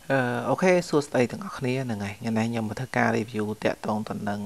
ok xua stay từng ngọc này này ngày nay nhầm một thơ ca review tẹt tông tuần nâng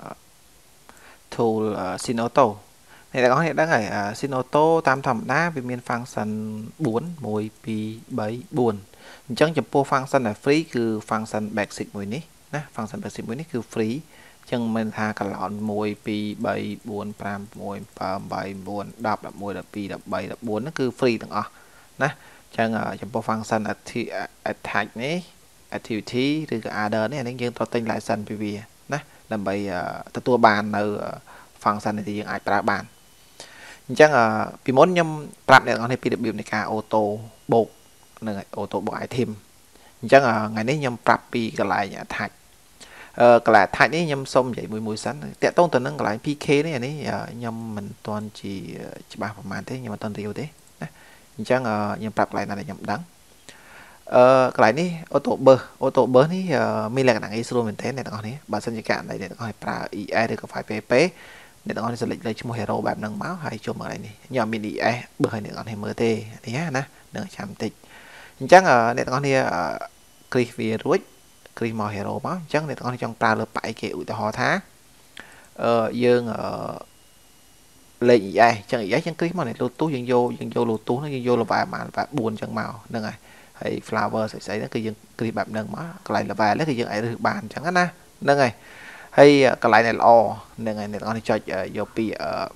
tool Sinoto này là có thể đã ngày Sinoto tam thầm đá vì miền function 4 mùi pi 7 buồn chẳng chụp po function là free cứ function basic mùi ní nè function basic mùi ní cứ free chẳng mình tha cả lọn mùi pi 7 buồn pram mùi 7 buồn đập là mùi là pi đập 7 đập 4 nó cứ free từng nè chẳng chụp po function attach ní activity ឬក៏ other នេះអានេះយើងត្រូវទិញ license ពីវាណាដើម្បីទទួលបាននៅ function នេះយើងអាចប្រើបានអញ្ចឹងពីមុនខ្ញុំប្រាប់អ្នកនរនេះពីរបៀបនៃការ auto បូកនឹង auto បូក item អញ្ចឹងថ្ងៃនេះខ្ញុំប្រាប់ពីកន្លែង attach កន្លែង attach នេះខ្ញុំសូមនិយាយមួយសិនតាក់ទងទៅនឹងកន្លែង PK នេះអានេះខ្ញុំមិនទាន់ជាច្បាស់ប្រហែលទេខ្ញុំមិនទាន់រៀវទេណាអញ្ចឹងខ្ញុំប្រាប់កន្លែងណាដែលខ្ញុំដឹងកន្លែងនេះ auto burst នេះមានលក្ខណៈងាយស្រួលមែនទែនអ្នកទាំងអស់នេះបើសិនជាករណីអ្នកទាំងអស់ប្រើ ES ឬក៏ file PP អ្នកទាំងអស់នេះ select លើឈ្មោះ hero បែបហ្នឹងមកហើយចូលមកកន្លែងនេះខ្ញុំមាន ES បើឲ្យអ្នកទាំងអស់នេះមើលទេនេះណានឹងចាំតិចអញ្ចឹងអ្នកទាំងអស់នេះគ្រីសវារួចគ្រីសមក hero មកអញ្ចឹងអ្នកទាំងអស់នេះចង់ប្រើលើប៉ែកគេឧទាហរណ៍ថាយើងលេខ ES អញ្ចឹង ES យើងគ្រីសមកនេះ Bluetooth យើងយក Bluetooth ហ្នឹងយើងយក level បាន 4 អញ្ចឹងមកហ្នឹងហើយហើយ flower ស្អីហ្នឹងគឺយើងគ្រីសបែបហ្នឹងមកកន្លែង level ហ្នឹងគឺយើងអាចរើសបានអញ្ចឹងណាហ្នឹងហើយហើយកន្លែងដែលល្អហ្នឹងហើយអ្នកទាំងអស់នេះចុចយកពី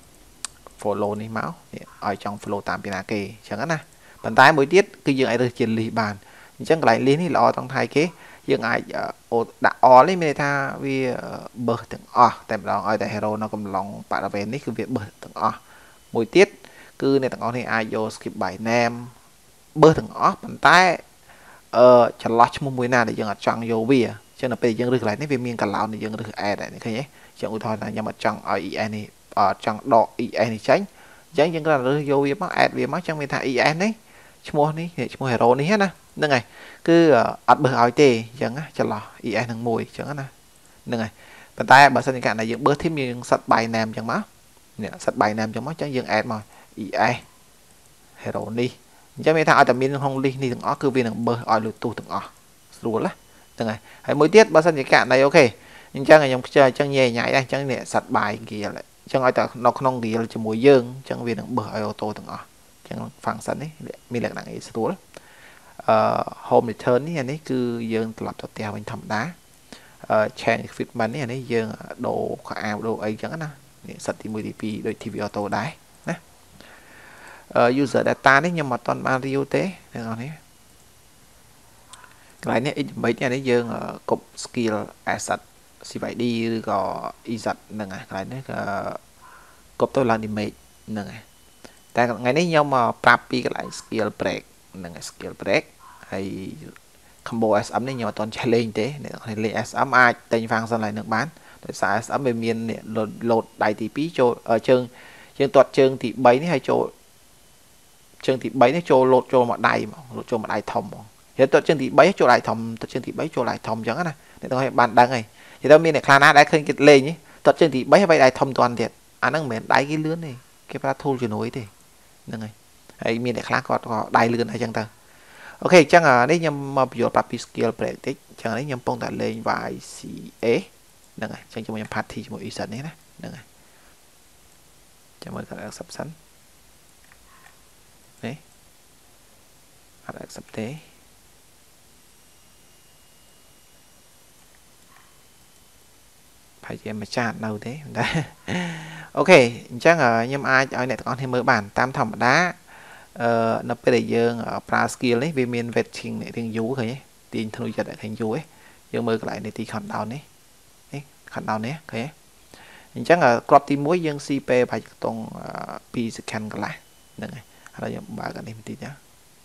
follow នេះមកឲ្យចង់ follow តាមពីណាគេអញ្ចឹងណាប៉ុន្តែមួយទៀតគឺយើងអាចរើសជា list បានអញ្ចឹងកន្លែង list នេះល្អត្រង់ថាគេយើងអាចដាក់ all នេះមានន័យថាវា burst ទាំងអស់តែម្ដងឲ្យតែ hero នៅកំឡុងបរិវេណនេះគឺវា burst ទាំងអស់មួយទៀតគឺអ្នកទាំងអស់នេះអាចយក skip by name បើទាំងអស់ប៉ុន្តែចន្លោះឈ្មោះមួយណាដែលយើងអត់ចង់យកវាអញ្ចឹងដល់ពេលយើងរើសកន្លែងនេះវាមានកន្លោនដែលយើងរើស add ហ្នឹងឃើញទេចឹងឧទាហរណ៍ថាខ្ញុំអត់ចង់ឲ្យ ES នេះអត់ចង់ដក ES នេះចេញអញ្ចឹងយើងគ្រាន់តែរើសយកវាមក add វាមកចឹងមានថា ES នេះឈ្មោះនេះឈ្មោះ hero នេះណាហ្នឹងហើយគឺអត់បើឲ្យទេអញ្ចឹងចន្លោះ ES នឹងមួយអញ្ចឹងណាហ្នឹងហើយប៉ុន្តែបើសិនជាករណីយើងបើ team យើង set by name អញ្ចឹងមកនេះ set by name អញ្ចឹងមកអញ្ចឹងយើង add មក ES hero នេះអញ្ចឹងមានថាឲ្យតែមានក្នុង list នេះទាំងអស់គឺវានឹងបើឲ្យ Bluetooth ទាំងអស់ស្រួលណាហ្នឹងហើយហើយមួយទៀតបើសិនជាករណីអូខេអញ្ចឹងខ្ញុំខ្ជិលអញ្ចឹងញ៉ៃញ៉ៃដែរអញ្ចឹងនេះ set by gear អញ្ចឹងឲ្យតែនៅក្នុង gear ជាមួយយើងអញ្ចឹងវានឹងបើឲ្យ auto ទាំងអស់អញ្ចឹង function នេះមានលក្ខណៈងាយស្រួលhome return នេះអានេះគឺយើងត្រឡប់ទៅផ្ទះវិញធម្មតាchange equipment នេះអានេះយើងដូរខោអាវដូរអីអញ្ចឹងណានេះ set ទី1ទី2ដូច TV auto ដែរណាuser data នេះខ្ញុំអត់ទាន់បាន review ទេអ្នកនរនេះកន្លែងនេះ image នេះយើងកុប skill asset CYD ឬក៏ EZ ហ្នឹងហើយកន្លែងនេះកុបទៅឡើង image ហ្នឹងហើយតែថ្ងៃនេះខ្ញុំប្រាប់ពីកន្លែង skill break ហ្នឹងហើយ skill break ហើយ combo SM នេះខ្ញុំអត់ទាន់ចេះលេងទេអ្នកនរលេង SM អាចទិញ function ឡើងនឹងបានដោយសារ SM វាមាន load ដៃទី2ចូលជើងទាត់ជើងទី3នេះហើយចូលជើងទី3នេះចូលលោតចូលមកដៃមកលោតចូលមកដៃធំហ្មងហើយទាត់ជើងទី3ចូលដៃធំទាត់ជើងទី3ចូលដៃធំអញ្ចឹងណាអ្នកទាំងឲ្យបានដឹងហើយនិយាយទៅមានអ្នកខ្លះណាដែលឃើញគេលេងទាត់ជើងទី3ហើយដៃធំតាន់ទៀតអាហ្នឹងមិនមែនដៃគេលឿនទេគេប្រើ tool ជំនួយទេហ្នឹងហើយមានអ្នកខ្លះគាត់ក៏ដៃលឿនអញ្ចឹងទៅអូខេអញ្ចឹងនេះខ្ញុំមកបញ្យល់ប្រាប់ពី skill break តិចអញ្ចឹងនេះខ្ញុំកំពុងតែលេង YCA ហ្នឹងហើយអញ្ចឹងជាមួយខ្ញុំ party ជាមួយ EZ នេះណាហ្នឹងហើយចាំមើល accept សិននេះអត់ accept ទេប្រហែលជាម្ចាស់នៅទេតែអូខេអញ្ចឹងខ្ញុំអាចឲ្យអ្នកទាំងអស់គ្នាមើលបានតាមធម្មតានៅពេលដែលយើងប្រើ skill នេះវាមាន waiting រៀងយូរឃើញទេទាញធ្នូចិត្តឲ្យឃើញយូរទេយើងមើលកន្លែងនេះទី countdown នេះ countdown នេះឃើញទេអញ្ចឹងគ្រាប់ទី1យើង CP ប្រហែលខ្ទង់2 second កន្លះហ្នឹងហើយហើយខ្ញុំបើកអានេះបន្តិចណា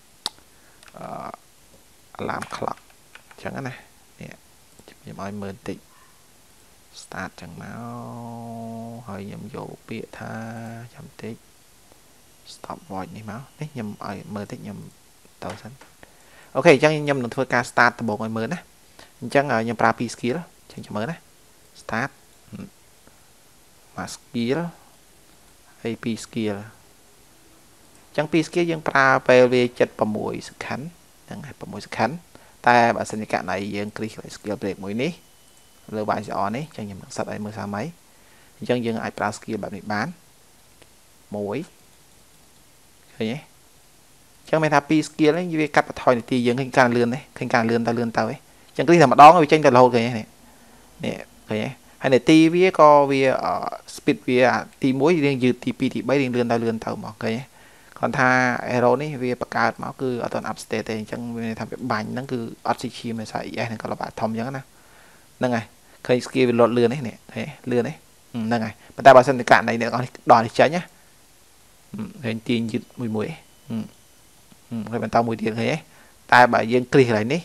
alarm clock អញ្ចឹងណានេះខ្ញុំឲ្យមើលបន្តិច start ចឹងមកហើយខ្ញុំយកពាក្យថាចាំតិច stop watch នេះមកនេះខ្ញុំឲ្យមើលតិចខ្ញុំទៅសិនអូខេអញ្ចឹងខ្ញុំនឹងធ្វើការ start ដំបូងឲ្យមើលណាអញ្ចឹងខ្ញុំប្រើ2 skill អញ្ចឹងមើលណា start មក skill ហើយ2 skill អញ្ចឹង2 skill យើងប្រើពេលវា76 second ហ្នឹងហើយ6 second តែបើសិនជាករណីយើង click skill break មួយនេះលើបាយស្អនេះចឹងខ្ញុំនឹងសិតឲ្យមើលសាមអីអញ្ចឹងយើងអាចប្រើ skill បែបនេះបានមួយឃើញទេចឹងមានថា2 skill នេះវាកាត់បន្ថយនាទីយើងឃើញការលឿនទេឃើញការលឿនទៅលឿនទៅឯងចឹង click តែម្ដងវាចេញទៅរហូតឃើញទេនេះឃើញទេហើយនាទីវាក៏វា speed វាទី1រៀងយឺតទី2ទី3រៀងលឿនទៅមកឃើញទេគាត់ថា arrow នេះវាបង្កើតមកគឺអត់ទាន់ up state ទេអញ្ចឹងវាថាវាបាញ់ហ្នឹងគឺអត់ស៊ីឈាមដោយសារ ES ហ្នឹងក៏ល្បាតធំអញ្ចឹងណាហ្នឹងហើយឃើញ skill វាលត់លឿននេះឃើញលឿននេះហ្នឹងហើយប៉ុន្តែបើសិនជាករណីអ្នកនរនេះដល់នេះចេញណាឃើញទាញយឺតមួយហើយបន្តមួយទៀតឃើញទេតែបើយើងគ្រីសកន្លែងនេះ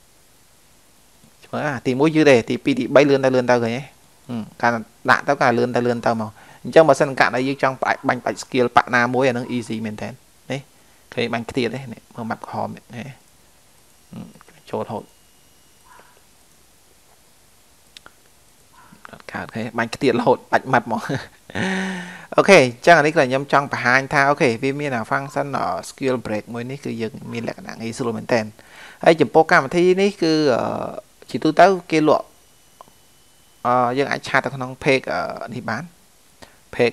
មើលទី1យឺតទេទី2ទី3លឿនទៅឃើញទេការដាក់ទៅការលឿនទៅមកអញ្ចឹងបើសិនករណីយើងចង់បាញ់បាច់ skill ប៉ាក់ណាមួយអានឹង easy មែនតើនេះឃើញបាញ់ខ្ទៀតទេនេះមើល map ក្រហមនេះចូលរហូតអត់កើតឃើញបាញ់ខ្ទៀតរហូតបាច់ map មកអូខេអញ្ចឹងអានេះគឺខ្ញុំចង់បង្ហាញថាអូខេវាមានអា function skill break មួយនេះគឺយើងមានលក្ខណៈងាយស្រួលមែនតើហើយចំពោះកម្មវិធីនេះគឺជាទូទៅគេលក់យើងអាចឆាតទៅក្នុង page នេះបាន page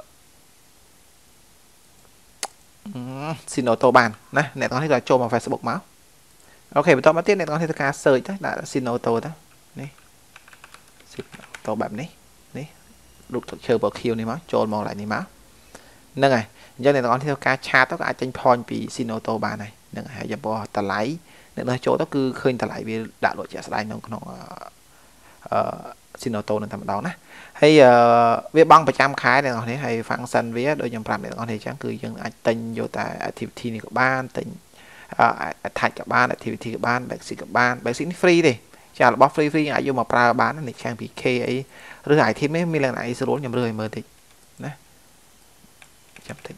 Sinoto បានណាអ្នកទាំងនេះក៏ចូលមក Facebook មកអូខេបន្តមកទៀតអ្នកទាំងនេះធ្វើការ search ទៅដាក់ Sinoto ទៅនេះ Sinoto បែបនេះរូបទឹកឈើពណ៌ខៀវនេះមកចូលមកlạiនេះមកហ្នឹងហើយអញ្ចឹងអ្នកទាំងអស់ធ្វើការឆាតទៅក៏អាចចេញ point ពី Sinoto បានហើយហ្នឹងហើយចំពោះតម្លៃអ្នកដល់ចូលទៅគឺឃើញតម្លៃវាដាក់លក់ជាក់ស្ដែងក្នុងSinoto នឹងតែម្ដងណាហើយវាបង់ប្រចាំខែអ្នកនរនេះហើយ function វាដូចខ្ញុំប្រាប់អ្នកនរនេះអញ្ចឹងគឺយើងអាចទិញយកតែ activity នេះក៏បានទិញ attach ក៏បាន activity ក៏បាន basic ក៏បាន basic នេះ free ទេចារបស់ free យើងអាចយកមកប្រើបាននេះខាង PK អីឬ item នេះមានលក្ខណៈអីស្រួលខ្ញុំរើឲ្យមើលតិចណាចាំតិច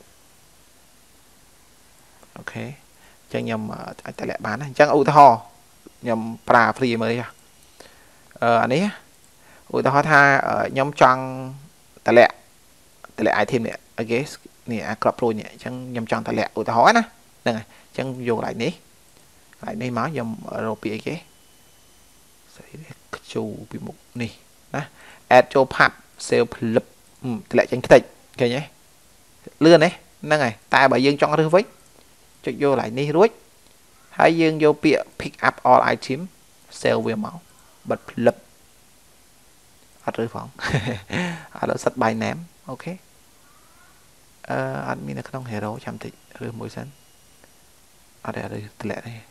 អូខេអញ្ចឹងខ្ញុំអាចតម្លាក់បានណាអញ្ចឹងឧទាហរណ៍ខ្ញុំប្រើ free មើលចាអានេះឧទាហរណ៍ថាខ្ញុំចង់តម្លាក់ item នេះអូខេនេះអាក្របព្រួយនេះអញ្ចឹងខ្ញុំចង់តម្លាក់ឧទាហរណ៍ណាហ្នឹងហើយអញ្ចឹងយកកន្លែងនេះមកខ្ញុំរកពីអីគេស្អីខ្ជូពីមុខនេះណា add ចូល pub save ផលិតតម្លាក់ចេញខ្ទេចឃើញទេលឿនទេហ្នឹងហើយតែបើយើងចង់រើសវិញចុចយកកន្លែងនេះរួចហើយយើងយកពាក្យ pick up all item save វាមកបិទផលិតអត់រើសផងអត់សិត by name អូខេអត់មាននៅក្នុង hero ចាំតិចរើសមួយសិនអត់រើសតម្លាក់ទេ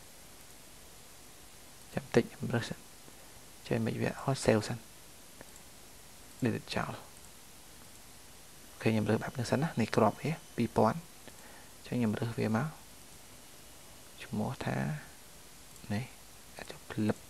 ចាំតិចខ្ញុំរើសសិនចេះមិនវាអត់ save សិនdelete ចោលអូខេខ្ញុំរើសបែបនេះសិនណានេះក្របវា 2000 ចឹងខ្ញុំរើសវាមកឈ្មោះថានេះអាចចុចផ្លឹប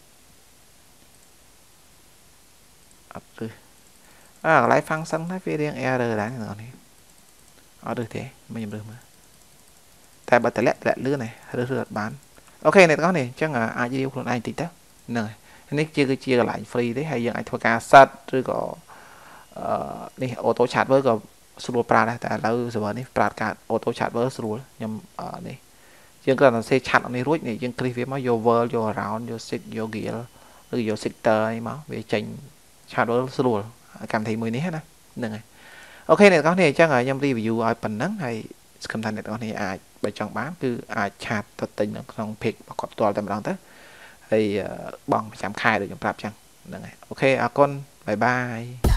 អត់រើសកន្លែង function ហ្នឹងវារៀង error ដែរអ្នកនរនេះអត់រើសទេមិនខ្ញុំរើសមើលតែបើតម្លាក់លឿនហើយរើសអត់បានអូខេអ្នកទាំងអស់នេះអញ្ចឹងអាចរៀវខ្លួនឯងតិចទៅហ្នឹងហើយនេះគឺជាកន្លែង free ទេហើយយើងអាចធ្វើការ set ឬក៏នេះ auto charger ក៏ស្រួលប្រើដែរតែឥឡូវ server នេះប្រើការ auto charger ស្រួលខ្ញុំនេះយើងគ្រាន់តែសេឆាត់នេះរួចនេះយើងគ្រីសវាមកយក world យក around យក sig យក gear ឬយក sector អីមកវាចេញ charger ស្រួលកម្មវិធីមួយនេះណាហ្នឹងហើយអូខេអ្នកទាំងអស់នេះអញ្ចឹងខ្ញុំ review ឲ្យប៉ុណ្ណឹងហើយសង្ឃឹមថាអ្នកទាំងអស់នេះអាចបើចង់បានគឺអាចឆាតទៅទិញនៅក្នុង page របស់គាត់ផ្ទាល់តែម្ដងទៅហើយបងប្រចាំខែដូចខ្ញុំប្រាប់អញ្ចឹងហ្នឹងហើយអូខេអរគុណបាយបាយ